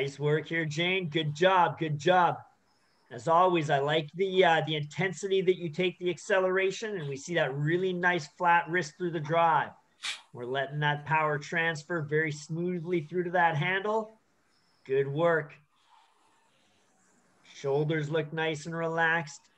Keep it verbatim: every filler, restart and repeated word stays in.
Nice work here, Jane. Good job. Good job. As always, I like the uh, the intensity that you take the acceleration, and we see that really nice flat wrist through the drive. We're letting that power transfer very smoothly through to that handle. Good work. Shoulders look nice and relaxed.